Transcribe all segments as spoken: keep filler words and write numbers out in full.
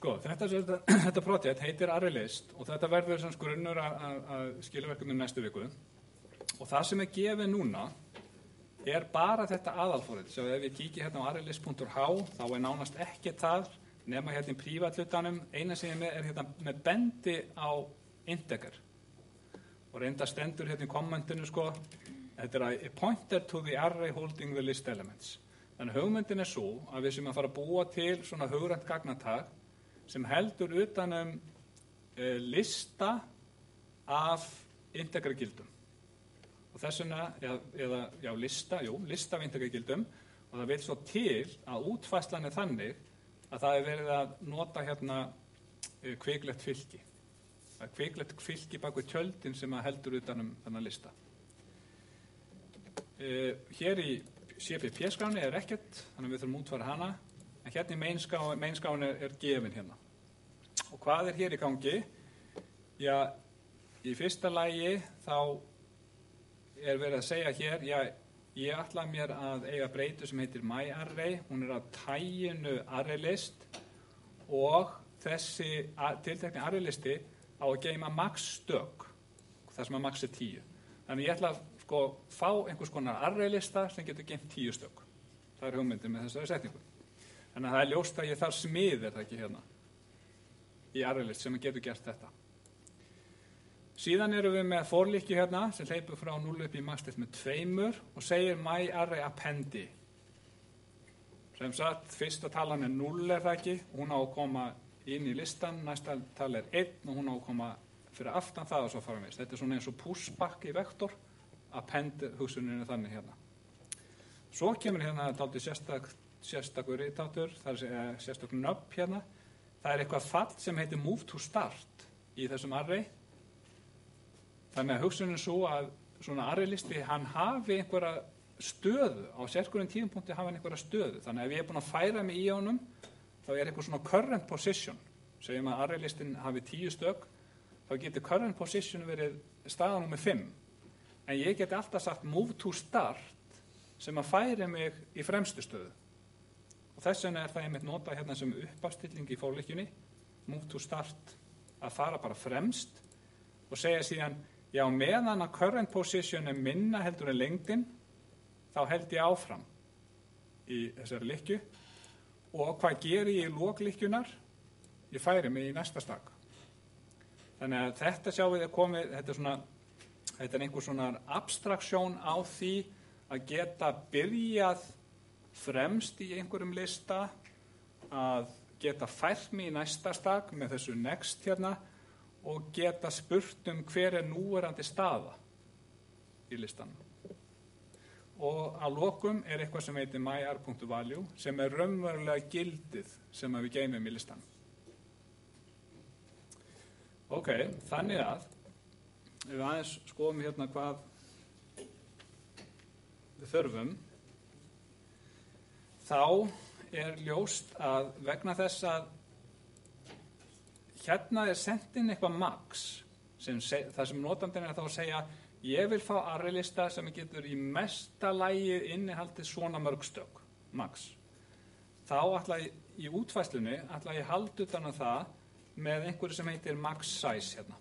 Sko, þetta, þetta, þetta projekt heitir ArrayList og þetta verður sem grunnur að skilverkefni næstu viku. Og það sem er gefið núna er bara þetta aðalforrit. Svo ef ég kíki hérna á arraylist punktur h þá er nánast ekki það nema hérna í prívatlutanum. Eina sem ég með er hérna með bendi á integer. Og reynda stendur hérna í kommentinu sko, þetta er a pointer to the array holding the list elements. Þannig hugmyndin er svo að við sem að fara að búa til svona hugrænt gagnatag sem heldur utanum e, lista af integergildum. Og þess vegna, eða, eða já, lista, jú, lista af integergildum og það vil svo til að útfærslan er þannig að það er verið að nota hérna e, kviklegt fylki. Það er kviklegt fylki bak við tjöldin sem að heldur utanum þennan lista. E, hér í C P P-skráni er ekkert, þannig að við þurfum útfæra hana, en hérna í mainskráni main er, er gefin hérna. Og hvað er hér í gangi? Já, í fyrsta lagi þá er verið að segja hér, já, ég ætla mér að eiga breytu sem heitir myArray, hún er að tæginu ArrayList og þessi tiltekni ArrayListi á að geyma max stök, það sem að max er tíu. Þannig ég ætla að sko, fá einhvers konar ArrayLista sem getur geymt tíu stök. Það er hugmyndin með þessari setningu. Þannig að það er ljóst að ég þarf smið, er það ekki hérna, í ArrayList sem getur gert þetta. Síðan erum við með forlíki hérna sem hleypur frá núll upp í maxtest með tveimur og segir myArray appendi. Sem sagt, fyrsta talan er núll er það ekki, hún á að koma inn í listan, næsta tala er einn og hún á að koma fyrir aftan það og svo fara við. Þetta er svona eins og pushback í vektor, append hugsunin er þannig hérna. Svo kemur hérna dálítið sérstak, sérstakur ritáttur, það er sérstak nöbb hérna. Það er eitthvað fall sem heitir move to start í þessum array. Þannig að hugsunin svo að svona arraylisti, hann hafi einhverja stöðu, á sérkurinn tímapunkti hafi hann einhverja stöðu. Þannig að ef ég er búin að færa mig í honum, þá er eitthvað svona current position. Segjum að arraylistin hafi tíu stök, þá getur current position verið staða númer fimm. En ég geti alltaf sagt move to start, sem að færi mig í fremstu stöðu. Og þess vegna er það einmitt notað hérna sem uppafstilling í forlíkjunni, move to start, að fara bara fremst og segja síðan, já, meðan að current position er minna heldur en lengdin, þá held ég áfram í þessari lykkju og hvað geri ég í loklykkjunar? Ég færi mig í næsta stak. Þannig að þetta sjáum við að komið, þetta er svona, þetta er einhver svona abstraksjón á því að geta byrjað fremst í einhverjum lista, að geta fært mig í næsta stak með þessu next hérna, og geta spurt um hver er núverandi staða í listanum. Og að lokum er eitthvað sem heitir myar.value sem er raunverulega gildið sem við geymum í listanum. Ok, þannig að ef við aðeins skoðum hérna hvað við þurfum, þá er ljóst að vegna þess að hérna er sent inn eitthvað max, sem seg, það sem notandinn er þá að segja, ég vil fá arraylista sem getur í mesta lagi innihaldið svona mörg stök, max. Þá ætla ég, í útfæslunni, ætla ég halda utan að það með einhverju sem heitir max size hérna.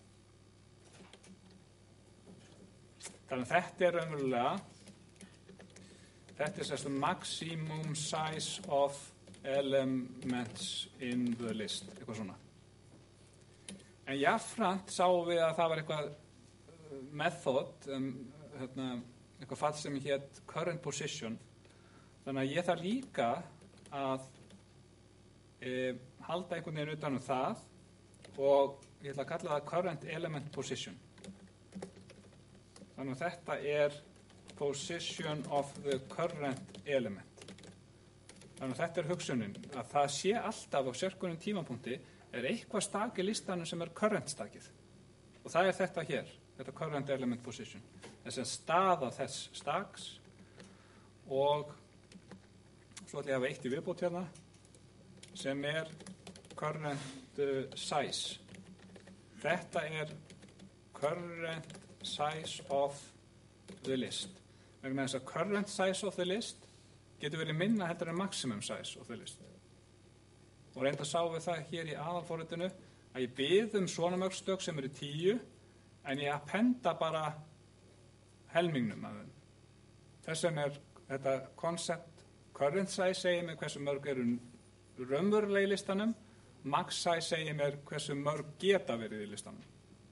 Þannig að þetta er raunverulega, þetta er sérst maximum size of elements in the list, eitthvað svona. En jafnframt sáum við að það var eitthvað method, um, hérna, eitthvað fall sem hét current position. Þannig að ég þarf líka að e, halda einhvern veginn utan um það og ég ætla að kalla það current element position. Þannig að þetta er position of the current element. Þannig að þetta er hugsunin, að það sé alltaf á sérkunum tímapunkti er eitthvað stak í listanum sem er current stakið. Og það er þetta hér, þetta current element position. Þess að staða þess staks og svo ætla ég að hafa eitt í viðbót hérna sem er current uh, size. Þetta er current size of the list. Vegna þess að current size of the list getur verið minna heldur en maximum size of the list. og reynda sá við það hér í aðalforritinu að ég bið um svona mörg stök sem eru tíu en ég appenda bara helmingnum af þeim. Þess vegna er þetta koncept current size segir mér hversu mörg eru raunverulega í listanum, max size segir mér hversu mörg geta verið í listanum.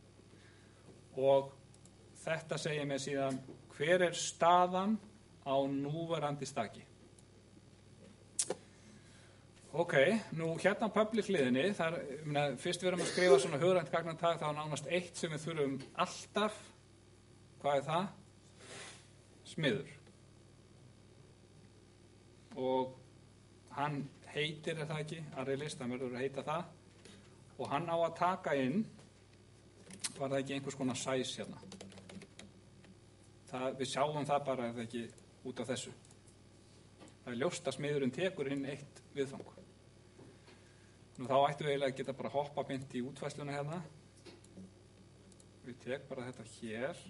Og þetta segir mér síðan hver er staðan á núverandi staki. Ok, nú hérna á public hliðinni, þar, myrna, fyrst við erum að skrifa svona hugrænt gagnatag, þá er nánast eitt sem við þurfum alltaf. Hvað er það? Smiður. Og hann heitir, er það ekki, ArrayList, hann verður að heita það. Og hann á að taka inn, var það ekki einhvers konar size hérna. Það, við sjáum það bara, er það ekki, út af þessu. Það er ljóst að smiðurinn tekur inn eitt viðfang. Nú þá ættum við eiginlega að geta bara hoppa beint í útfærsluna hérna. Við tek bara þetta hér,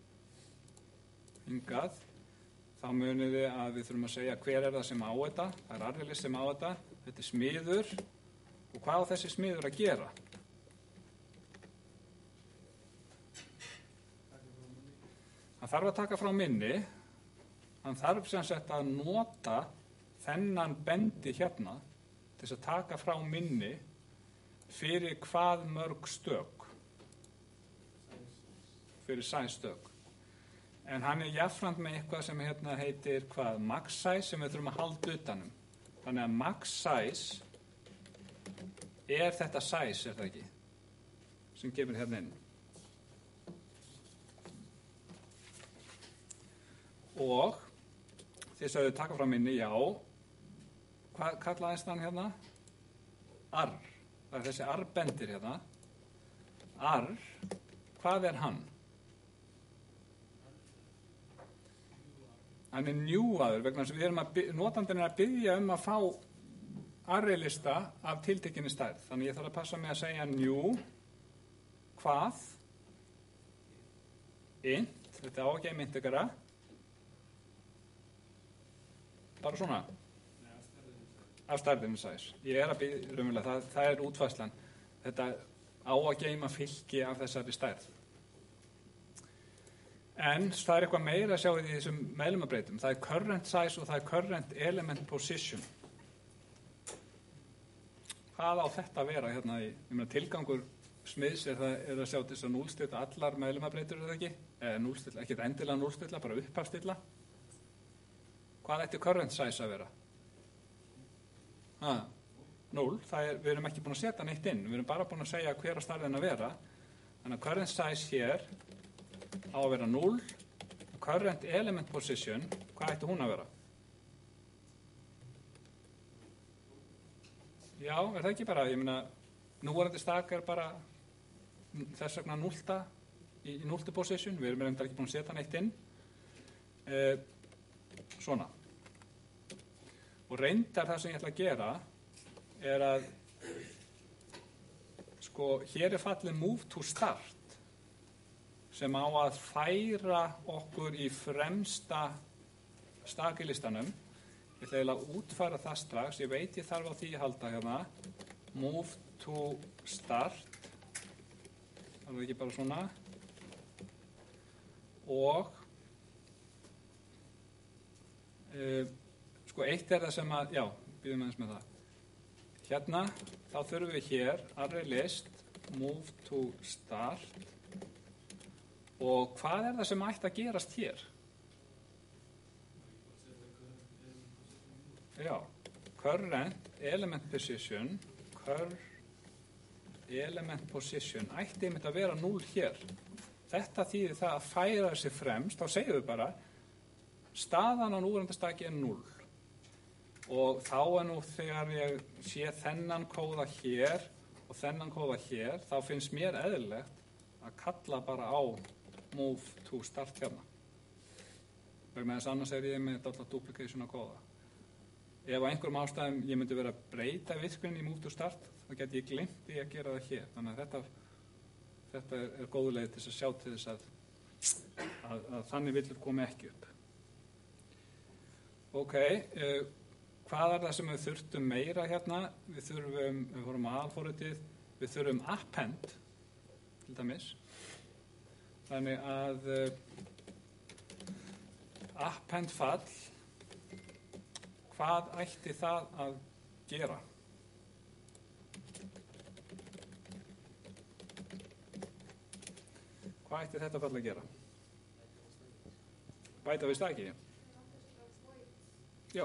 hingað. Þá munum við að við þurfum að segja hver er það sem á þetta. Það er ArrayList sem á þetta. Þetta er smiður. Og hvað á þessi smiður að gera? Hann þarf að taka frá minni. Hann þarf sem sagt að nota þennan bendi hérna til þess að taka frá minni fyrir hvað mörg stök. Fyrir size stök. En hann er jafnframt með eitthvað sem hérna heitir hvað max size sem við þurfum að halda utanum. Þannig að max size er þetta size, er það ekki? Sem gefur hérna inn. Og þess að við taka frá minni, já, hvað kallaðist hann hérna? Arr. Það er þessi arrbendir hérna. Arr, hvað er hann? Hann er njúaður vegna þess að við erum að notandinn er að biðja um að fá ArrayLista af tiltekinni stærð. Þannig ég þarf að passa mig að segja new, hvað, int, þetta á ekki að myndigara, bara svona, af stærðinu size. Ég er að byrja, raunverulega, það, það er útfærslan. Þetta á að geyma fylki af þessari stærð. En það er eitthvað meira að sjá í þessum meðlumabreitum. Það er current size og það er current element position. Hvað á þetta að vera hérna í, ég meina tilgangur smiðs er það er að sjá til þess að núlstilla allar meðlumabreitur, er það ekki? Eða núlstilla, ekki endilega núlstilla, bara upphafstilla. Hvað ætti current size að vera? Ha, núll, það er, við erum ekki búin að setja neitt inn, við erum bara búin að segja hver að stærðin að vera. Þannig að current size hér á að vera núll, current element position, hvað ætti hún að vera? Já, er það ekki bara, ég meina, núverandi stak er bara þess vegna núllta í, í núllti position, við erum reyndar ekki búin að setja neitt inn. Eh, svona. Og reyndar það sem ég ætla að gera er að, sko, hér er fallið move to start sem á að færa okkur í fremsta stakilistanum. Ég ætla eiginlega að útfæra það strax. Ég veit ég þarf á því að halda hérna. Move to start. Það er ekki bara svona. Og uh, sko eitt er það sem að, já, býðum aðeins með það. Hérna, þá þurfum við hér ArrayList, move to start. Og hvað er það sem ætti að gerast hér? Já, current element position, current element position, ætti einmitt að vera núll hér. Þetta þýðir það að færa þessi fremst, þá segjum við bara, staðan á núverandastaki er núll. Og þá er nú þegar ég sé þennan kóða hér og þennan kóða hér, þá finnst mér eðlilegt að kalla bara á move to start hérna. Vegna þess annars er ég með alltaf duplication að kóða. Ef á einhverjum ástæðum ég myndi vera að breyta virkvinni í move to start, þá get ég gleymt í að gera það hér. Þannig að þetta, þetta er, er góð leið til þess að sjá til þess að, að, að þannig villur komi ekki upp. Ok, uh, hvað er það sem við þurftum meira hérna? Við þurfum, við fórum að alforritið, við þurfum append, til dæmis. Þannig að uh, append fall, hvað ætti það að gera? Hvað ætti þetta fall að gera? Bæta við staki? Já.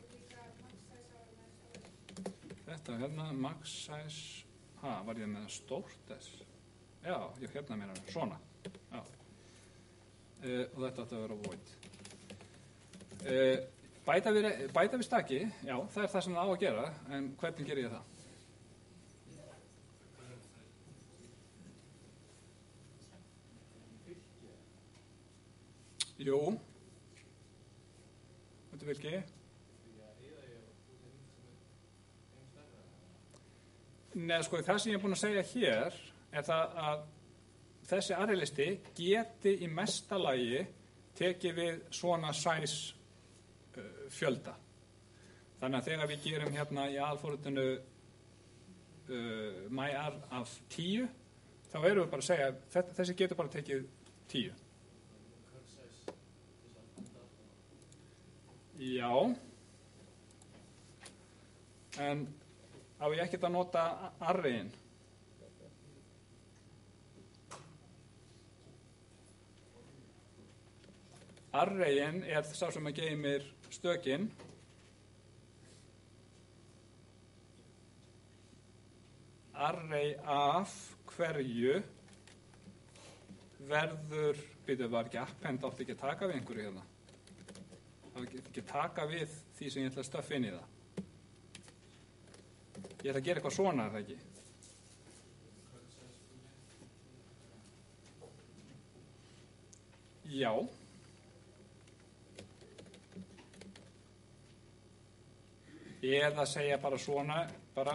Þetta hérna, max size, ha, var ég með stórt þess? Já, ég hérna meina svona. Já. Uh, og þetta átti að vera void. Uh, bæta, við, bæta við staki, já, það er það sem það á að gera, en hvernig ger ég það? Jú, þetta vil ekki. Nei, sko, það sem ég er búin að segja hér er það að þessi arraylisti geti í mesta lagi tekið við svona size uh, fjölda. Þannig að þegar við gerum hérna í alforritinu uh, myar af tíu, þá erum við bara að segja að þessi getur bara tekið tíu. Já, en á ég ekkert að nota arrayin? Arrayin er sá sem að geymir stökin. Array af hverju verður, byrjuð var ekki append, átti ekki að taka við einhverju hérna. Það get ekki taka við því sem ég ætla að stöffa inn í það. Ég ætla að gera eitthvað svona, er það ekki? Já. Eða segja bara svona, bara.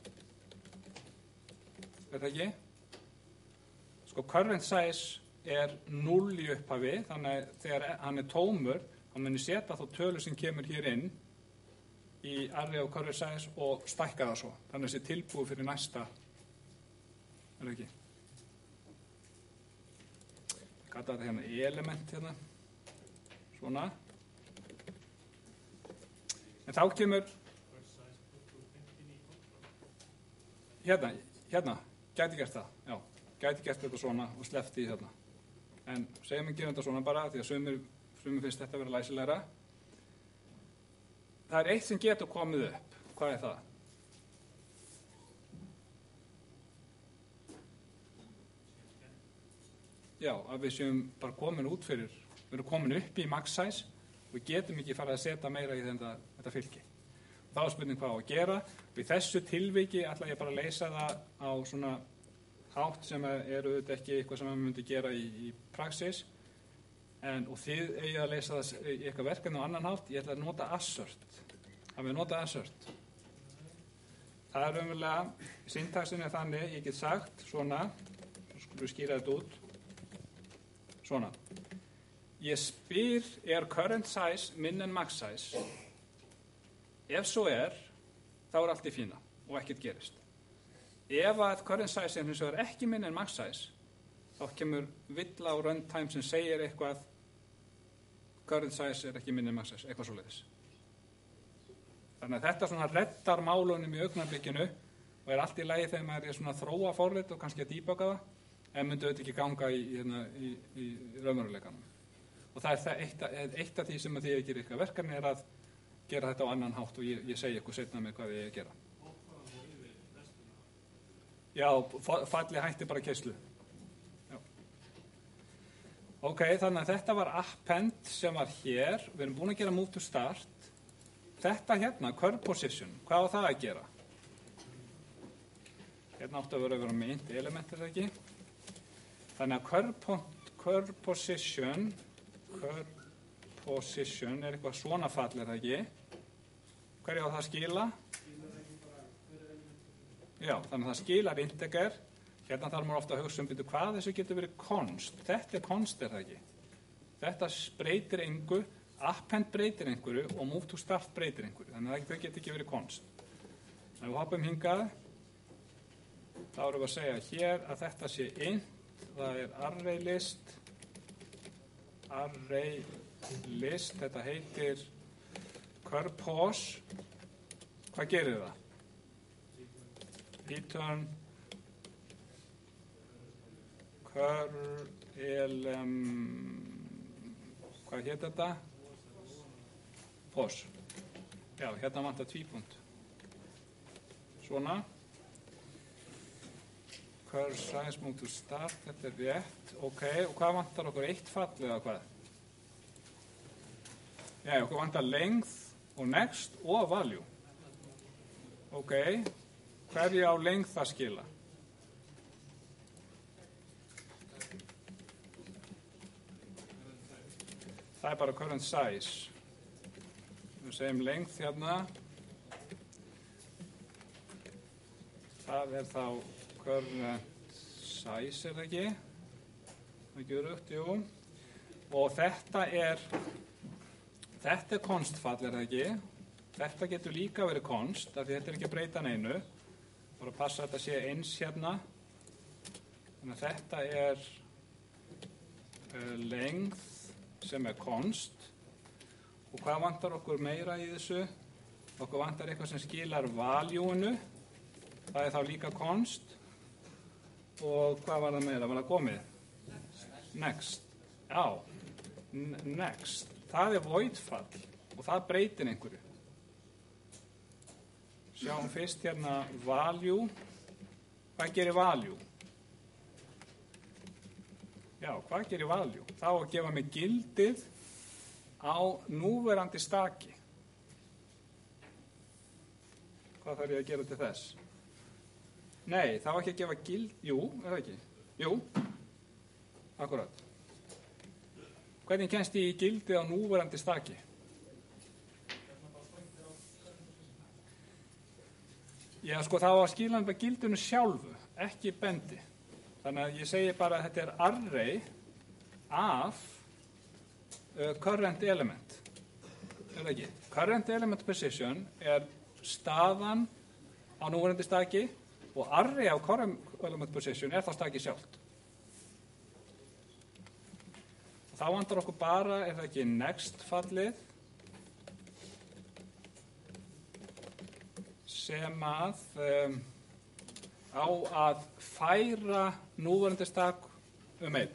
Er það ekki? Sko, current size er núll í upphafi, þannig að þegar hann er tómur, þá muni setja þá tölu sem kemur hér inn í array of current size og stækka það svo. Þannig að þessi tilbúið fyrir næsta. Er það ekki? Ég gata þetta hérna element hérna. Svona. En þá kemur hérna, hérna, gæti gert það. Já, gæti gert þetta svona og sleppti í hérna. En segjum við gerum þetta svona bara því að sumir Sumir finnst þetta að vera læsilegra. Það er eitt sem getur komið upp. Hvað er það? Já, að við séum bara komin út fyrir, við erum komin upp í max size og við getum ekki farið að setja meira í þetta, þetta fylki. Og þá er spurning hvað á að gera. Og í þessu tilviki ætla ég bara að leysa það á svona hátt sem eru auðvitað ekki eitthvað sem maður myndi gera í, í praxis. En, og þið eigið að leysa það í eitthvað verkefni á annan hátt, ég ætla að nota assert. Það við nota assert. Það er umverulega, syntaxin er þannig, ég get sagt svona, svo skulum við skýra þetta út, svona. Ég spyr, er current size minn en max size? Ef svo er, þá er allt í fína og ekkert gerist. Ef að current size er hins vegar ekki minn en max size, þá kemur villa á runtime sem segir eitthvað current size er ekki minni max size, eitthvað svoleiðis. Þannig að þetta svona reddar málunum í augnablikinu og er allt í lagi þegar maður er svona að þróa forrit og kannski að debugga það, en myndi auðvitað ekki ganga í, í, í, í raunveruleikanum. Og það er það eitt, eitt af því sem að því að gera eitthvað verkefni er að gera þetta á annan hátt og ég, ég segi ykkur seinna með hvað ég er að gera. Já, falli hætti bara keislu. Ok, þannig að þetta var append sem var hér. Við erum búin að gera move to start. Þetta hérna, curve position, hvað var það að gera? Hérna áttu að vera að vera með int element, er það ekki? Þannig að curve, curve position, curve position er eitthvað svona fall, er það ekki? Hverju á það að skila? Já, þannig að það skilar integer. Hérna þarf maður ofta að hugsa um byrju hvað þessu getur verið const. Þetta er const, er það ekki? Þetta breytir engu append breytir einhverju og move to start breytir einhverju, þannig að þau get ekki verið const. Ef við hoppum hingað, þá erum við að segja hér að þetta sé int, það er array list, array list, þetta heitir curpos. Hvað gerir það? Return curlm, hvað heit þetta? Pos. Já, hérna vantar tvípunkt. Svona. Curl size move to start, þetta er rétt. Ok, og hvað vantar okkur? Eitt fall eða hvað? Já, okkur vantar length og next og value. Ok, hverju á length að skila? Það er bara current size. Við segjum length hérna. Það er þá current size, er það ekki? Það er ekki rögt, jú. Og þetta er, þetta er constfall, er það ekki? Þetta getur líka verið const, af því þetta er ekki að breyta neinu. Bara að passa að þetta sé eins hérna. Þannig að þetta er uh, length sem er const. Og hvað vantar okkur meira í þessu? Okkur vantar eitthvað sem skilar value-unu. Það er þá líka const. Og hvað var það meira? Var það komið? Next. Já, next. Það er void-fall og það breytir einhverju. Sjáum fyrst hérna value. Hvað gerir value? Já, hvað gerir value? Það á að gefa mig gildið á núverandi staki. Hvað þarf ég að gera til þess? Nei, það var ekki að gefa gild... Jú, er það ekki? Jú, akkurat. Hvernig kemst ég í gildið á núverandi staki? Já, sko, það var að skila um gildinu sjálfu, ekki bendi. Þannig að ég segi bara að þetta er array af uh, current element. Er það ekki? Current element position er staðan á núverandi staki og array af current element position er það staki sjálft. Þá vantar okkur bara, er það ekki next fallið, sem að um, á að færa núverandi stak um einn.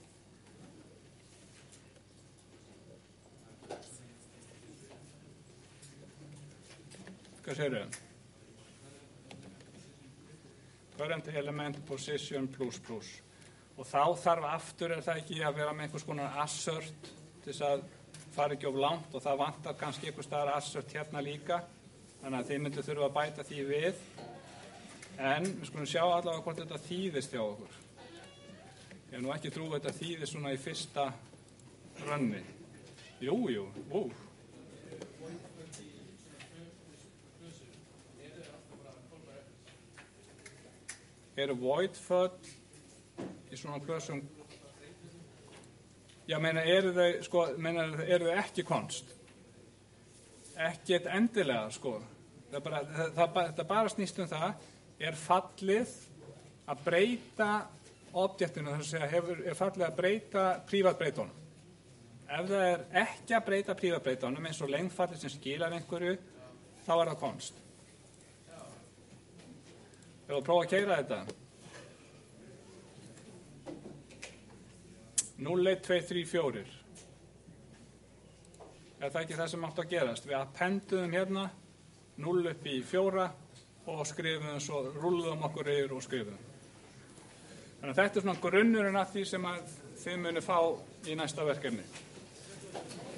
Hvað segir þau? Current element position plus plus. Og þá þarf aftur, er það ekki, að vera með einhvers konar assert til þess að fara ekki of langt og það vantar kannski einhvers staðar assert hérna líka. Þannig að þið myndu þurfa að bæta því við. En við skulum sjá allavega hvort þetta þýðist hjá okkur. Ég hef nú ekki trúið að þetta þýðist svona í fyrsta runni. Jú, jú, ú. Eru void föll í svona plössum? Já, meina, eru þau, sko, meina, eru þau ekki const? Ekkert endilega, sko. Það bara, það, það, það bara snýst um það, er fallið að breyta objektinu, þess að segja, hefur, er fallið að breyta prívatbreytunum. Ef það er ekki að breyta prívatbreytunum, eins og lengfallið sem skilar einhverju, þá er það const. Ég vil prófa að keyra þetta. núll eitt tveir þrír fjórir. Er það ekki það sem átt að gerast? Við appenduðum hérna núll upp í fjóra og skrifum svo, rúluðum okkur yfir og skrifum. Þannig að þetta er svona grunnurinn af því sem að þið munu fá í næsta verkefni.